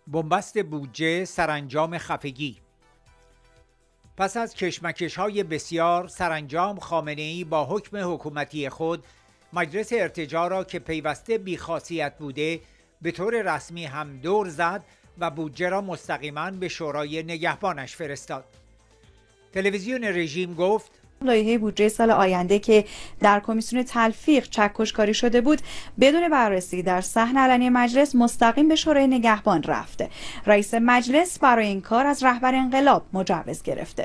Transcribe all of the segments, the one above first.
بنبست بودجه سرانجام خفگی. پس از کشمکش‌های بسیار، سرانجام خامنه‌ای با حکم حکومتی خود مجلس ارتجاع را که پیوسته بی‌خاصیت بوده به طور رسمی هم دور زد و بودجه را مستقیما به شورای نگهبانش فرستاد. تلویزیون رژیم گفت لایحه بودجه سال آینده که در کمیسیون تلفیق چکشکاری شده بود بدون بررسی در صحن علنی مجلس مستقیم به شورای نگهبان رفته. رئیس مجلس برای این کار از رهبر انقلاب مجوز گرفته.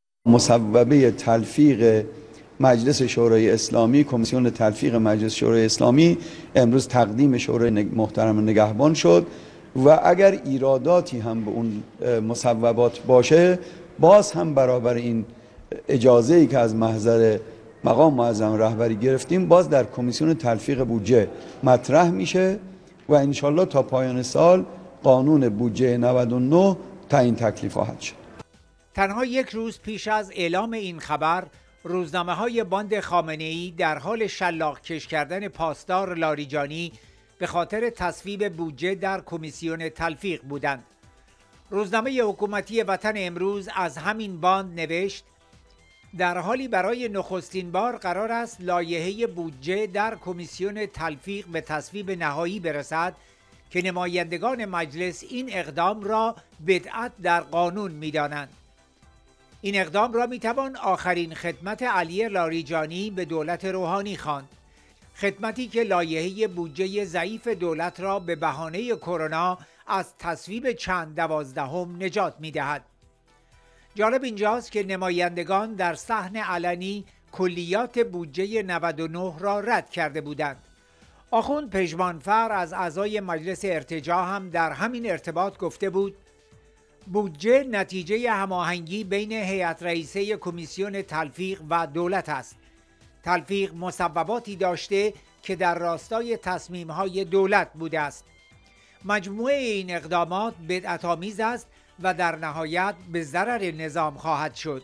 مصوبه تلفیق مجلس شورای اسلامی، کمیسیون تلفیق مجلس شورای اسلامی امروز تقدیم شورای محترم نگهبان شد و اگر ایراداتی هم به اون مصوبات باشه باز هم برابر این اجازه‌ای که از محضر مقام معظم رهبری گرفتیم باز در کمیسیون تلفیق بودجه مطرح میشه و انشالله تا پایان سال قانون بودجه 99 تعیین تکلیف خواهد شد. تنها یک روز پیش از اعلام این خبر، روزنامه‌های باند خامنه‌ای در حال شلاق کش کردن پاسدار لاریجانی به خاطر تصویب بودجه در کمیسیون تلفیق بودند. روزنامه حکومتی وطن امروز از همین باند نوشت: در حالی برای نخستین بار قرار است لایحه بودجه در کمیسیون تلفیق به تصویب نهایی برسد که نمایندگان مجلس این اقدام را بدعت در قانون می‌دانند. این اقدام را میتوان آخرین خدمت علی لاریجانی به دولت روحانی خواند، خدمتی که لایحه بودجه ضعیف دولت را به بهانه کرونا از تصویب چند دوازدهم نجات میدهد. جالب اینجاست که نمایندگان در صحن علنی کلیات بودجه 99 را رد کرده بودند. آخوند پژمانفر از اعضای مجلس ارتجاع هم در همین ارتباط گفته بود: بودجه نتیجه هماهنگی بین هیئت رئیسه کمیسیون تلفیق و دولت است. تلفیق مصوباتی داشته که در راستای تصمیم‌های دولت بوده است. مجموعه این اقدامات بدعت‌آمیز است و در نهایت به ضرر نظام خواهد شد.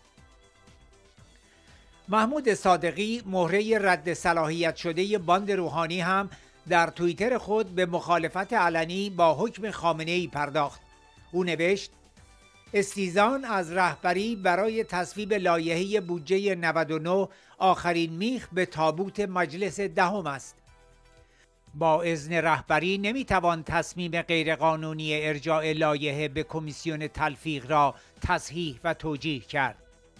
محمود صادقی، مهره رد صلاحیت شده باند روحانی، هم در توییتر خود به مخالفت علنی با حکم خامنه‌ای پرداخت. او نوشت: استیزان از رهبری برای تصویب لایحه بودجه 99 آخرین میخ به تابوت مجلس دهم است. با اذن رهبری نمیتوان تصمیم غیرقانونی ارجاع لایحه به کمیسیون تلفیق را تصحیح و توجیه کرد.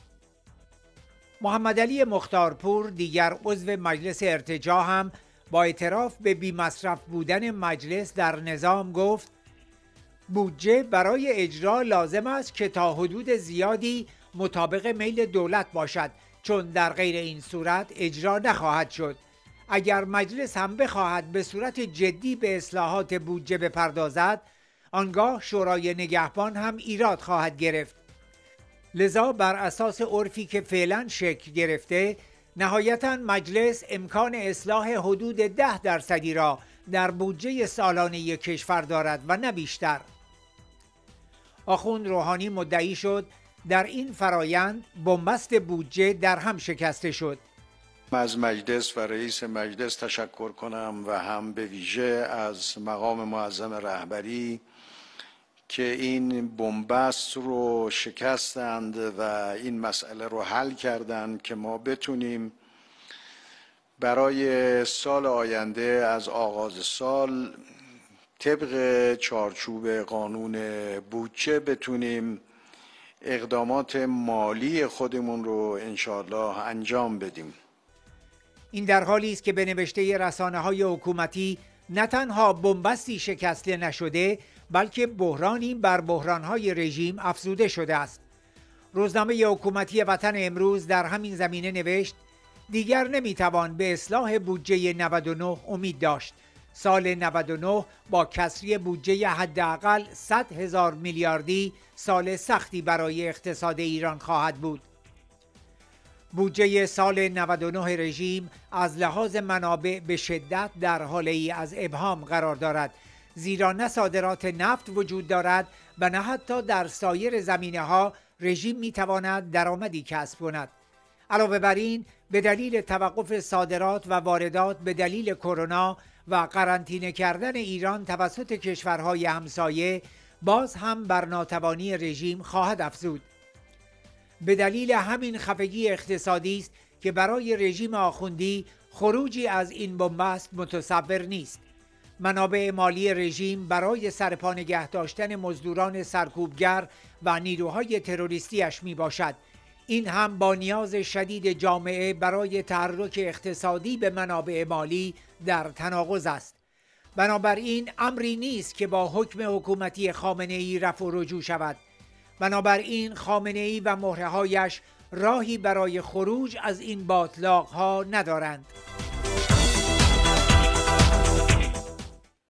محمدعلی مختارپور، دیگر عضو مجلس ارتجاع، هم با اعتراف به بی‌مصرف بودن مجلس در نظام گفت: بودجه برای اجرا لازم است که تا حدود زیادی مطابق میل دولت باشد، چون در غیر این صورت اجرا نخواهد شد. اگر مجلس هم بخواهد به صورت جدی به اصلاحات بودجه بپردازد، آنگاه شورای نگهبان هم ایراد خواهد گرفت. لذا بر اساس عرفی که فعلا شکل گرفته، نهایتاً مجلس امکان اصلاح حدود 10% را در بودجه سالانه کشور دارد و نه بیشتر. آخوند روحانی مدعی شد در این فرایند بنبست بودجه در هم شکسته شد. از مجلس و رئیس مجلس تشکر کنم و هم به ویژه از مقام معظم رهبری که این بنبست رو شکستند و این مسئله رو حل کردند که ما بتونیم برای سال آینده از آغاز سال طبق چارچوب قانون بودجه بتونیم اقدامات مالی خودمون رو انشاءالله انجام بدیم. این در حالی است که به نوشته رسانه‌های حکومتی نه تنها بنبستی شکسته نشده، بلکه بحرانی بر بحران‌های رژیم افزوده شده است. روزنامه حکومتی وطن امروز در همین زمینه نوشت: دیگر نمیتوان به اصلاح بودجه 99 امید داشت. سال 99 با کسری بودجه حداقل 100,000 میلیاردی سال سختی برای اقتصاد ایران خواهد بود. بودجه سال 99 رژیم از لحاظ منابع به شدت در حالی از ابهام قرار دارد، زیرا نه صادرات نفت وجود دارد و نه حتی در سایر زمینه‌ها رژیم میتواند درآمدی کسب کند. علاوه بر این به دلیل توقف صادرات و واردات به دلیل کرونا و قرنطینه کردن ایران توسط کشورهای همسایه باز هم بر ناتوانی رژیم خواهد افزود. به دلیل همین خفگی اقتصادی است که برای رژیم آخوندی خروجی از این بنبست متصور نیست. منابع مالی رژیم برای سرپا نگه داشتن مزدوران سرکوبگر و نیروهای تروریستیش می باشد. این هم با نیاز شدید جامعه برای تحرک اقتصادی به منابع مالی در تناقض است. بنابراین امری نیست که با حکم حکومتی خامنه‌ای رفع و رجوع شود. بنابراین خامنه‌ای و مهره‌هایش راهی برای خروج از این باتلاق‌ها ندارند.